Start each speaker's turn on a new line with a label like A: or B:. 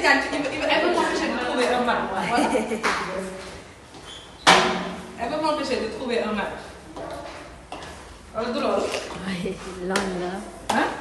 A: Tidiane, elle veut m'empêcher de trouver un match. Voilà. Elle veut m'empêcher de trouver un match. Wala du loolu.
B: lan la.
A: ah.